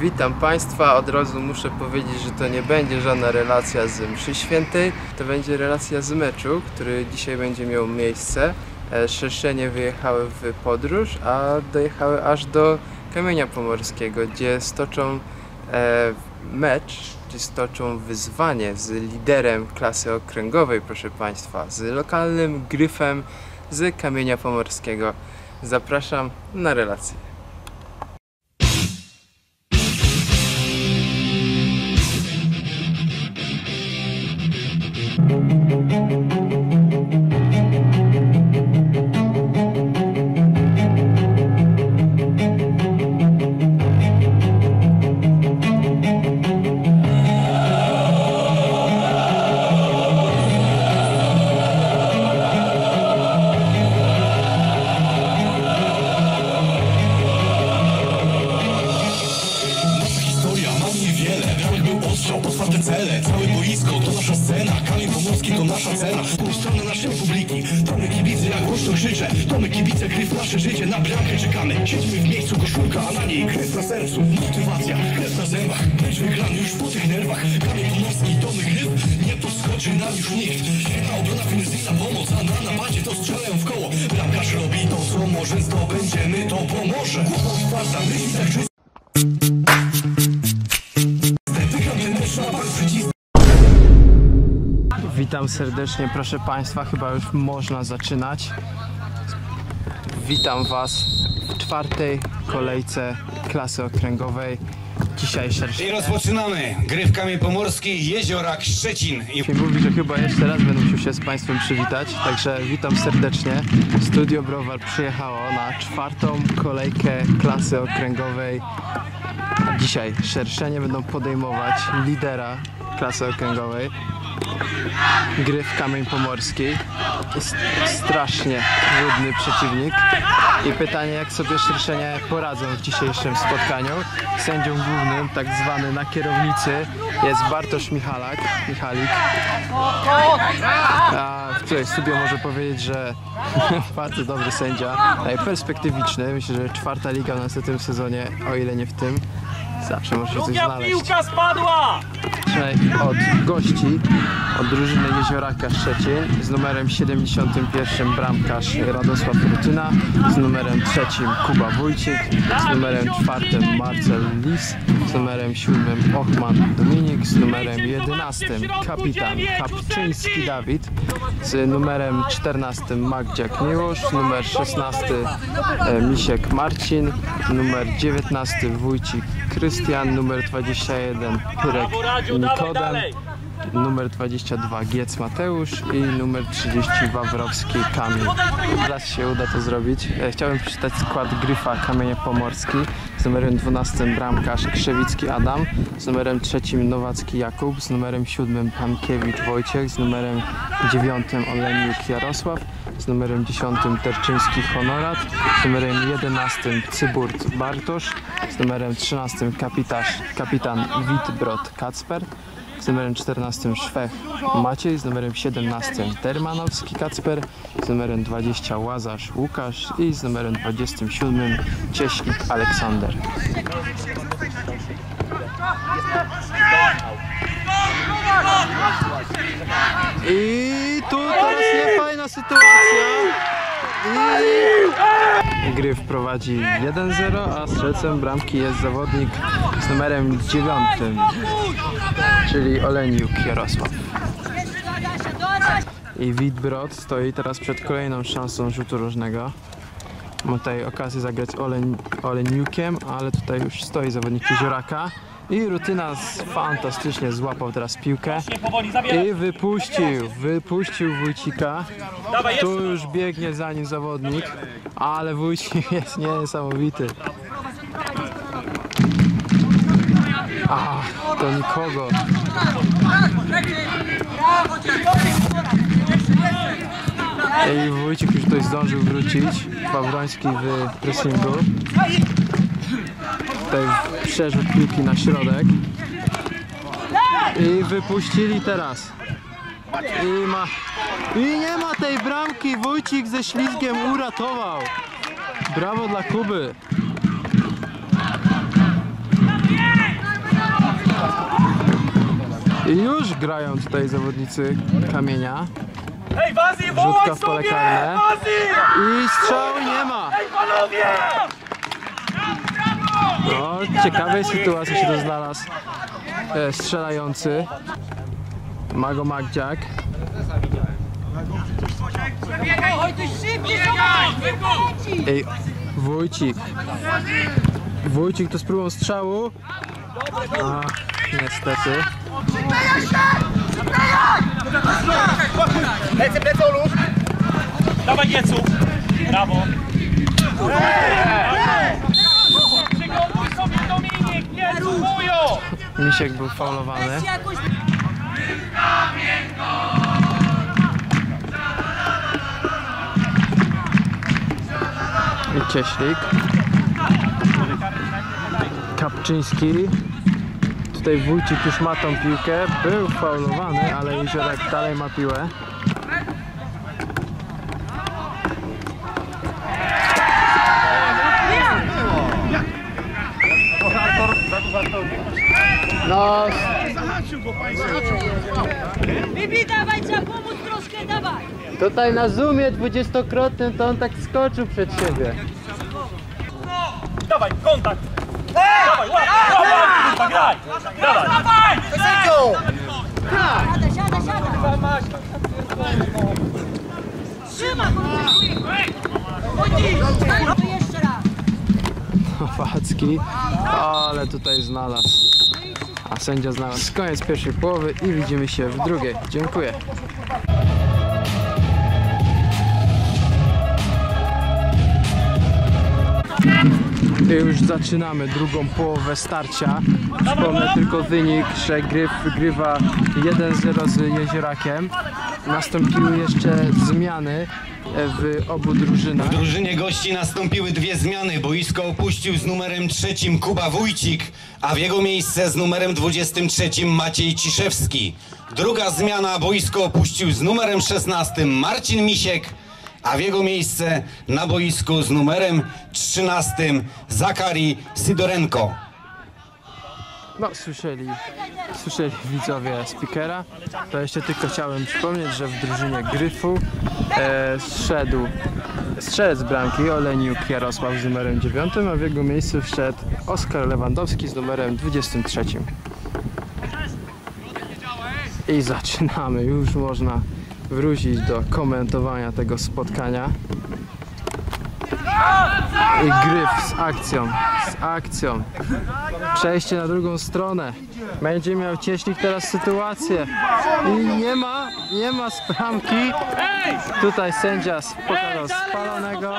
Witam Państwa, od razu muszę powiedzieć, że to nie będzie żadna relacja z mszy świętej, to będzie relacja z meczu, który dzisiaj będzie miał miejsce. Szerszenie wyjechały w podróż, a dojechały aż do Kamienia Pomorskiego, gdzie stoczą mecz, gdzie stoczą wyzwanie z liderem klasy okręgowej, proszę Państwa, z lokalnym Gryfem z Kamienia Pomorskiego. Zapraszam na relację. Otwarte cele, całe boisko to nasza scena. Kamień Pomorski to nasza cena. Pójdź stronę naszej publiki. To my kibice, jak głośno krzyczę. To my kibice, Gryf nasze życie. Na bramkę czekamy. Siedzimy w miejscu, koszulka, a na niej krew na sercu. Motywacja, krew na zębach. Mecz wygrany już po tych nerwach. Kamień Pomorski to my Gryf. Nie podskoczy nam już nikt. Świetna obrona, finezyjna pomoc. A na napadzie to strzelają w koło. Bramkarz robi to, co może. Zdobędziemy, to pomoże. Głową otwarta, myśli tak czysta. Witam serdecznie, proszę Państwa, chyba już można zaczynać. Witam Was w czwartej kolejce klasy okręgowej. Dzisiaj szerszenie. I rozpoczynamy. Gryf Kamień Pomorski, Jeziorak Szczecin. Mówi, że chyba jeszcze raz będę musiał się z Państwem przywitać, także witam serdecznie. Studio Browar przyjechało na czwartą kolejkę klasy okręgowej. Dzisiaj szerszenie będą podejmować lidera klasy okręgowej, Gryf Kamień Pomorski. Jest strasznie trudny przeciwnik i pytanie, jak sobie szerszenie poradzą w dzisiejszym spotkaniu. Sędzią głównym, tak zwany na kierownicy, jest Bartosz Michalik. A tutaj studio może powiedzieć, że bardzo dobry sędzia, perspektywiczny. Myślę, że czwarta liga w następnym sezonie, o ile nie w tym, zawsze może coś znaleźć. Piłka spadła! Od gości, od drużyny Jezioraka Szczecin, z numerem 71 bramkarz Radosław Rutyna, z numerem 3 Kuba Wójcik, z numerem 4 Marcel Lis, z numerem 7 Ochman Dominik, z numerem 11 kapitan Kapczyński Dawid, z numerem 14 Magdziak Miłosz, numer 16 Misiek Marcin, numer 19 Wójcik Krystian, numer 21 Pyrek Nikodem, numer 22 Giec Mateusz i numer 30 Wawrowski Kamil. Teraz się uda to zrobić. Chciałbym przeczytać skład Gryfa Kamienia Pomorski. Z numerem 12 bramkarz Krzewicki Adam, z numerem 3 Nowacki Jakub, z numerem 7 Pankiewicz Wojciech, z numerem 9 Oleniuk Jarosław, z numerem 10 Terczyński Honorat, z numerem 11 Cyburt Bartosz, z numerem 13 kapitan Witbrod Kacper, z numerem 14 Szwech Maciej, z numerem 17 Termanowski Kacper, z numerem 20 Łazarz Łukasz i z numerem 27 Cieślik Aleksander. I tu teraz niefajna sytuacja. Gryf prowadzi 1-0, a strzelcem bramki jest zawodnik z numerem 9, czyli Oleniuk Jarosław. I Witbrod stoi teraz przed kolejną szansą rzutu rożnego. Ma tutaj okazję zagrać Oleniukiem, ale tutaj już stoi zawodnik Jezioraka. I Rutyna fantastycznie złapał teraz piłkę i wypuścił Wójcika. Tu już biegnie za nim zawodnik, ale Wójcik jest niesamowity. To nikogo. I Wójcik już tutaj zdążył wrócić. Wawroński w pressingu. Tutaj przerzut piłki na środek. I wypuścili teraz. I nie ma tej bramki. Wójcik ze ślizgiem uratował. Brawo dla Kuby. I już grają tutaj zawodnicy Kamienia. Ej, Wazi, Rzutka wołaj w pole sobie! karne. Wazi! I strzału nie ma. Ej, panowie! No, w ciekawej sytuacji się tu znalazł strzelający Mago Magdziak. Ej, Wójcik to z próbą strzału. A, niestety. Lecę, Olusz! Dawaj, Jecu! Brawo! Przygotuj sobie, Dominik! Jecu, wujo! Misiek był faulowany. I Cieślik. Kapczyński. Tutaj Wójcik już ma tą piłkę. Był faulowany, ale Jeziorek dalej ma piłę. No, Bibi, dawaj, trzeba pomóc troszkę, dawaj! tutaj na zoomie 20-krotnym to on tak skoczył przed siebie. Dawaj, kontakt! Dawaj, łap! Kurwa, graj! Dawaj! Siada! Trzyma! To jeszcze raz! Nowacki, ale tutaj znalazł. A sędzia znalazł koniec pierwszej połowy i widzimy się w drugiej. Dziękuję. I już zaczynamy drugą połowę starcia. Przypomnę tylko wynik, że Gryf wygrywa 1-0 z Jeziorakiem. Nastąpiły jeszcze zmiany w obu drużynach. W drużynie gości nastąpiły dwie zmiany. Boisko opuścił z numerem 3 Kuba Wójcik, a w jego miejsce z numerem 23 Maciej Ciszewski. Druga zmiana, boisko opuścił z numerem 16 Marcin Misiek, a w jego miejsce na boisku z numerem 13 Zakari Sydorenko. No, słyszeli widzowie speakera. To jeszcze tylko chciałem przypomnieć, że w drużynie Gryfu zszedł strzelec bramki Oleniuk Jarosław z numerem 9, a w jego miejscu wszedł Oskar Lewandowski z numerem 23. I zaczynamy, już można wrócić do komentowania tego spotkania. I Gryf z akcją. Przejście na drugą stronę. Będzie miał Cieślik teraz sytuację. I nie ma z bramki. Tutaj sędzia pokazał spalonego.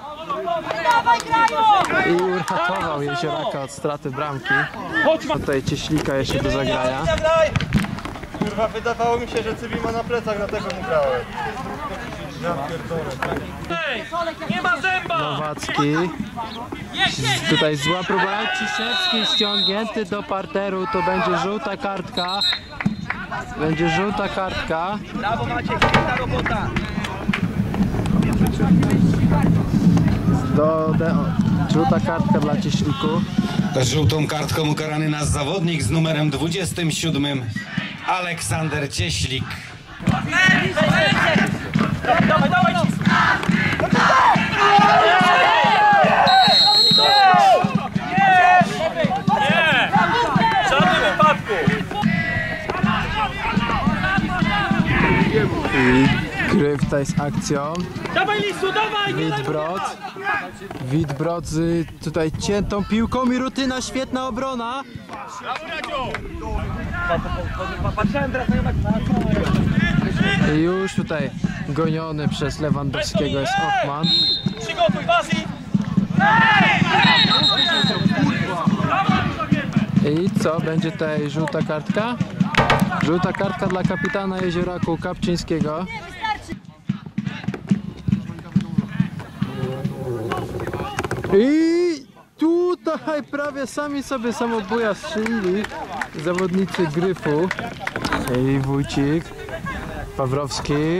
I uratował Jezioraka od straty bramki. Tutaj Cieślika jeszcze do zagrania. Kurwa, wydawało mi się, że Cybi ma na plecach, dlatego mu grałem. Nie ma zęba! Nowacki. Tutaj zła próba. Ciszewski ściągnięty do parteru. To będzie żółta kartka. Brawo, Maciek, piękna robota! Żółta kartka dla Cieśliku. Żółtą kartką ukarany nasz zawodnik z numerem 27 Aleksander Cieślik. Dawaj! Nie! W żadnym wypadku! I Gryf tutaj z akcją. Dawaj, Lisu, dawaj! Witbrod z tutaj ciętą piłką i Rutyna, świetna obrona. Patrzyłem teraz na I już tutaj goniony przez Lewandowskiego jest Ochman. Przygotuj, Wazi! I co? Będzie tutaj żółta kartka? Żółta kartka dla kapitana Jezioraku Kapczyńskiego. I tutaj prawie sami sobie samobuja strzelili zawodnicy Gryfu. I Wójcik, Pawrowski.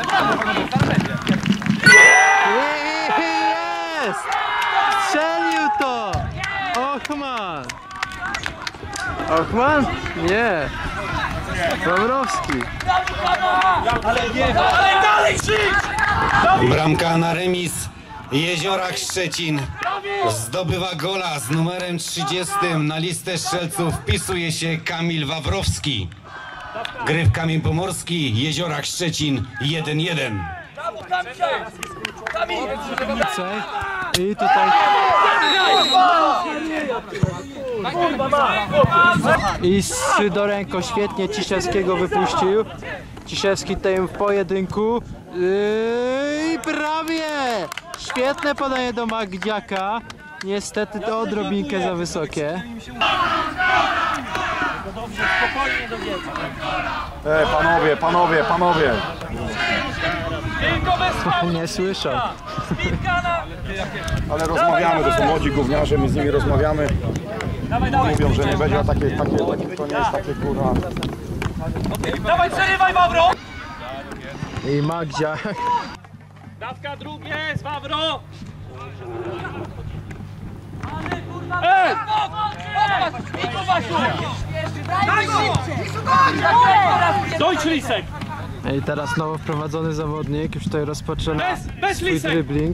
I jest! Strzelił Ochman! Ochman? Nie. Wawrowski. Ale dalej krzycz! Bramka na remis. Jeziorak Szczecin zdobywa gola z numerem 30. Na listę strzelców wpisuje się Kamil Wawrowski. Gryf Kamień Pomorski, Jeziorak Szczecin 1-1. I tutaj... I Sydorenko świetnie Ciszewskiego wypuścił. Ciszewski tutaj w pojedynku. I prawie! Świetne podanie do Magdziaka. Niestety to odrobinkę za wysokie. Panowie! Nie słyszą. Ale rozmawiamy, to są młodzi gówniarze, my z nimi rozmawiamy. Mówią, że nie będzie takie, to nie jest takie kurwa. Dawaj, przerywaj, Wawro! I Magdziak. Dawka drugie, z Wawro! Dojdź, Lisek! I teraz nowo wprowadzony zawodnik, już tutaj rozpoczyna Bez swój Lisek! dribbling.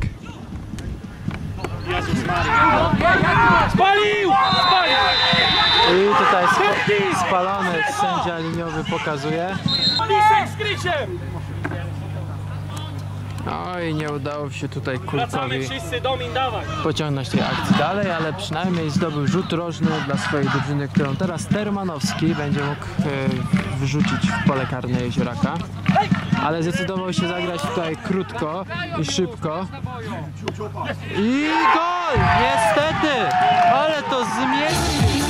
Spalił! Spalił! I tutaj spalony sędzia liniowy pokazuje. Lisek z Krysiem! Oj, nie udało się tutaj Wracamy Kurkowi wszyscy, Domin, dawaj! pociągnąć tej akcji dalej, ale przynajmniej zdobył rzut rożny dla swojej drużyny, którą teraz Termanowski będzie mógł wyrzucić w pole karne Jezioraka. Ale zdecydował się zagrać tutaj krótko i szybko. I gol! Niestety! Ale to zmieścił!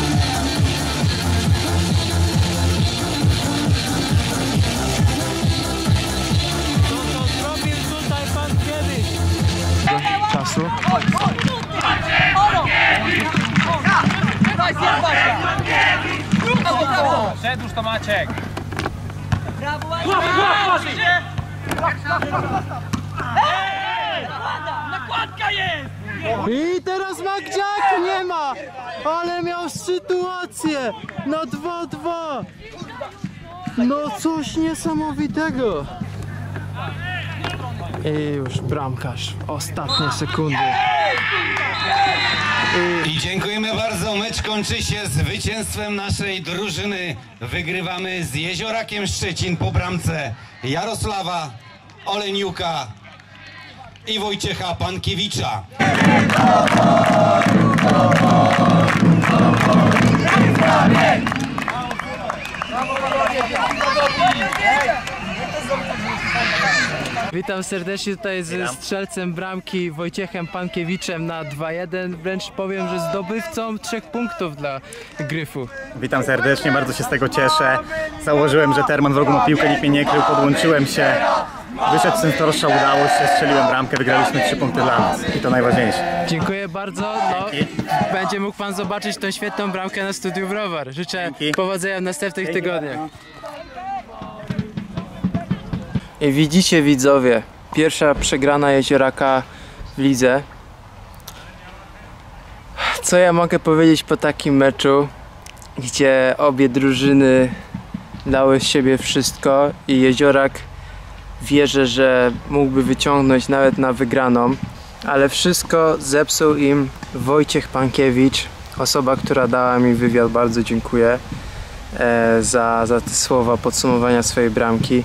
To zrobił tutaj pan Kiewicz. Do czasu. Przedłuż to Maciek! Nakładka jest! I teraz Magdziak nie ma! Ale miał sytuację na 2-2! No coś niesamowitego! I już bramkarz, ostatnie sekundy. I dziękujemy bardzo. Mecz kończy się zwycięstwem naszej drużyny. Wygrywamy z Jeziorakiem Szczecin po bramce Jarosława Oleniuka i Wojciecha Pankiewicza. Witam serdecznie tutaj ze strzelcem bramki Wojciechem Pankiewiczem na 2-1. Wręcz powiem, że zdobywcą 3 punktów dla Gryfu. Witam serdecznie, bardzo się z tego cieszę. Założyłem, że Terman w rogu ma piłkę, nikt mnie nie krył, podłączyłem się. Wyszedł syn torsza, udało się, strzeliłem bramkę, wygraliśmy 3 punkty dla nas i to najważniejsze. Dziękuję bardzo. No, będzie mógł pan zobaczyć tą świetną bramkę na Studiu Browar. Życzę Dzięki. powodzenia w następnych tygodniach. I widzicie widzowie, pierwsza przegrana Jezioraka w lidze. Co ja mogę powiedzieć po takim meczu, gdzie obie drużyny dały z siebie wszystko i Jeziorak wierzę, że mógłby wyciągnąć nawet na wygraną, ale wszystko zepsuł im Wojciech Pankiewicz, osoba, która dała mi wywiad. Bardzo dziękuję za te słowa podsumowania swojej bramki.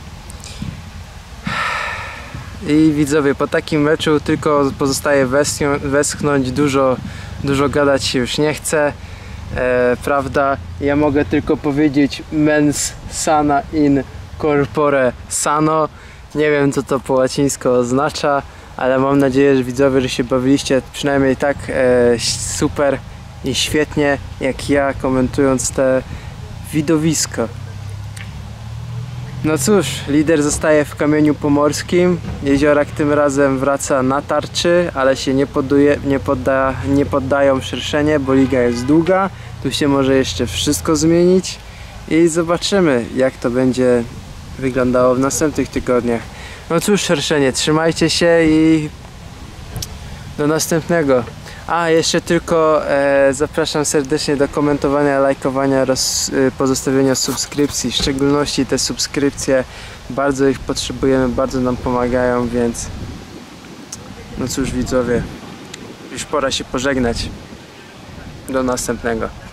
I widzowie, po takim meczu tylko pozostaje westchnąć, dużo gadać się już nie chce, prawda? Ja mogę tylko powiedzieć mens sana in corpore sano. Nie wiem, co to po łacińsku oznacza, ale mam nadzieję, że widzowie, że się bawiliście przynajmniej tak super i świetnie jak ja, komentując te widowisko. No cóż, lider zostaje w Kamieniu Pomorskim. Jeziorak tym razem wraca na tarczy, ale się nie poddają szerszenie, bo liga jest długa. Tu się może jeszcze wszystko zmienić i zobaczymy, jak to będzie wyglądało w następnych tygodniach. No cóż, szerszenie, trzymajcie się i do następnego. A jeszcze tylko zapraszam serdecznie do komentowania, lajkowania oraz pozostawienia subskrypcji. W szczególności te subskrypcje, bardzo ich potrzebujemy, bardzo nam pomagają, więc no cóż widzowie, już pora się pożegnać. Do następnego.